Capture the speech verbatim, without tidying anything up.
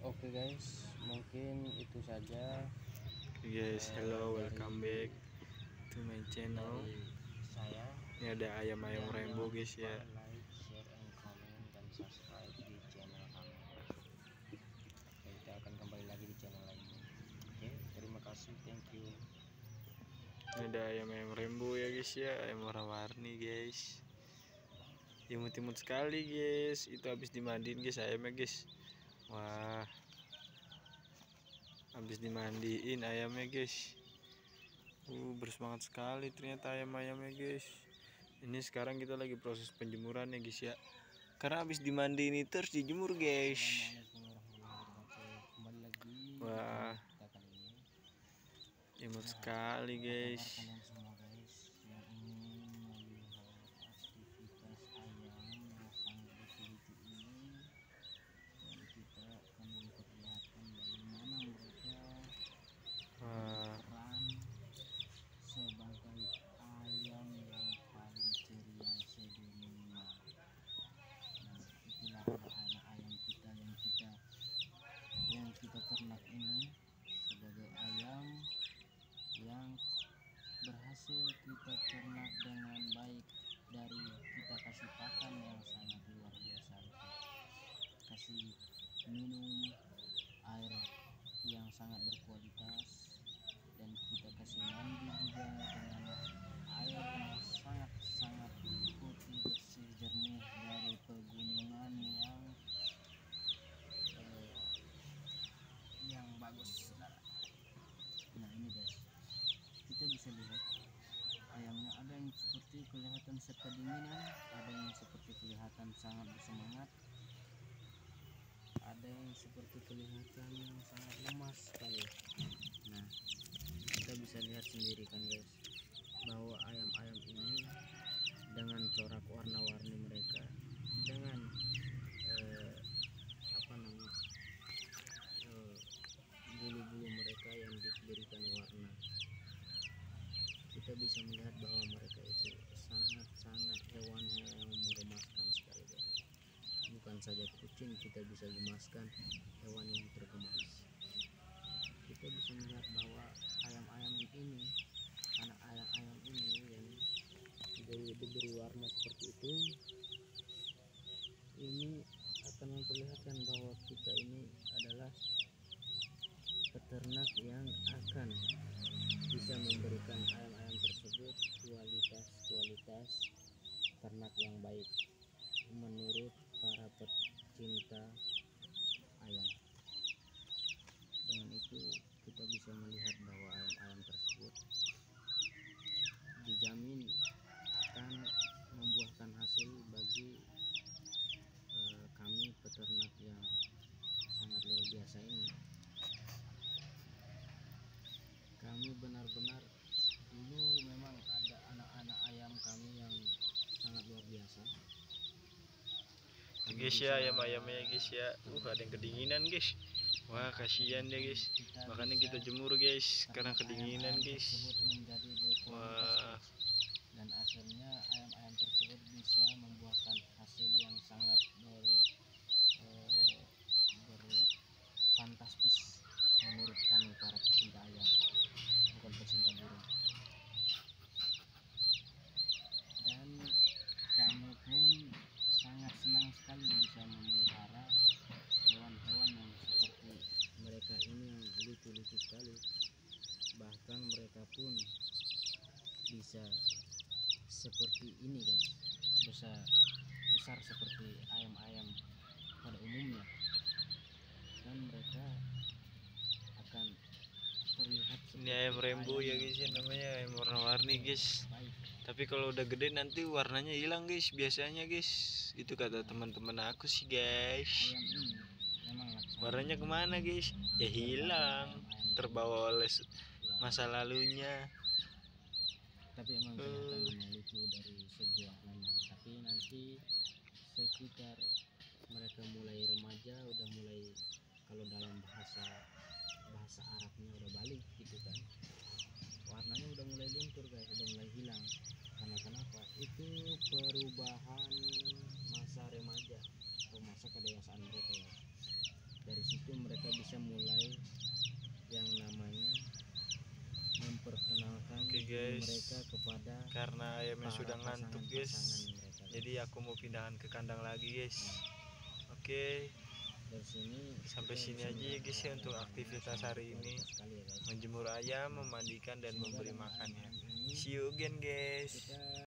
Oke guys, mungkin itu saja. Guys, hello, uh, welcome back to my channel. Saya ini ada ayam-ayam rainbow guys ya. Like, share, and comment, dan subscribe di channel kami. Oke, kita akan kembali lagi di channel lainnya. Oke, terima kasih, thank you. Ini ada ayam-ayam rainbow ya guys ya, ayam warna-warni guys. Imut-imut sekali guys. Itu habis dimandiin guys ayamnya guys. Wah, habis dimandiin ayamnya guys. Uh, bersemangat sekali ternyata ayam-ayamnya guys. Ini sekarang kita lagi proses penjemuran ya guys ya. Karena habis dimandiin itu terus dijemur guys. Wah, imut sekali guys. Kalian semua guys yang ingin melihat aktivitas ayam yang sangat lucu-lucu ini, dan kita akan memperlihatkan bagaimana mereka berperan sebagai ayam yang paling ceria sedunia. Nah, itulah anak-anak ayam kita yang kita yang kita ternak ini, sebagai ayam yang berhasil kita ternak dengan baik dari kita kasih pakan yang sangat luar biasa, kasih minum air yang sangat berkualitas, dan kita kasih mandi juga dengan air yang sangat-sangat putih, bersih, jernih dari pegunungan yang eh, yang bagus, saudara. Nah ini guys, kita bisa lihat ayamnya, ada yang seperti kelihatan kedinginan, ada yang seperti kelihatan sangat bersemangat, ada yang seperti kelihatan yang sangat lemas sekali. Nah, kita bisa lihat sendiri kan guys, bahwa ayam-ayam ini dengan corak warna-warni mereka, dengan eh, apa namanya eh, bulu-bulu mereka yang diberikan warna, kita bisa melihat bahwa mereka itu sangat-sangat hewan yang menggemaskan sekali guys. Bukan saja kucing, kita bisa gemaskan hewan yang tergemas. Kita bisa melihat bahwa ayam-ayam ini, anak ayam-ayam ini yang diberi, diberi warna seperti itu, ini akan memperlihatkan bahwa kita ini adalah peternak yang akan bisa memberikan ayam-ayam tersebut kualitas-kualitas ternak yang baik menurut para pecinta ayam. Dengan itu kita bisa melihat bahwa ayam-ayam tersebut dijamin akan membuahkan hasil bagi eh, kami peternak yang sangat luar biasa ini. Kami benar-benar dulu memang ada anak-anak ayam kami yang sangat luar biasa. Tuh guys ya, ayam-ayamnya guys ya. Uh, ada yang kedinginan guys. Wah, kasihan ya guys. Makanya kita jemur guys, karena kedinginan guys. Wah, dan akhirnya ayam-ayam tersebut bisa membuahkan hasil yang sangat ber, eh, berfantastis menurut kami para pecinta ayam, bukan pecinta burung. Dan kami pun sangat senang sekali bisa memelihara hewan-hewan yang seperti mereka ini yang lucu-lucu sekali. Bahkan mereka pun bisa seperti ini guys, besar besar seperti ayam-ayam pada umumnya, dan mereka akan terlihat ini ayam rainbow ya guys ya, namanya ayam warna-warni guys. baik. Tapi kalau udah gede nanti warnanya hilang guys, biasanya guys. Itu kata teman-teman aku sih guys. Ayam ini memang warnanya kemana guys? Ya hilang, terbawa oleh masa lalunya. Tapi emang kelihatan memang lucu dari segi warnanya. Tapi nanti sekitar mereka mulai remaja, udah mulai, kalau dalam bahasa bahasa Arabnya udah balik gitu kan, warnanya udah mulai luntur guys, udah mulai hilang. Karena kenapa? Itu perubahan masa remaja atau masa kedewasaan mereka ya. Dari situ itu mereka bisa mulai yang namanya memperkenalkan Oke, diri guys. mereka kepada Karena ayamnya para sudah ngantuk guys, pasangan-pasangan mereka, guys. jadi aku mau pindahkan ke kandang lagi guys. Nah, Oke, dari sini sampai kita sini bisa aja ya melihat guys ya bahwa untuk ayam aktivitas sangat hari ini, berkualitas sekali ya, guys. menjemur ayam, memandikan dan Semoga memberi dengan makan ya. ayam-ayam ini See you again guys. kita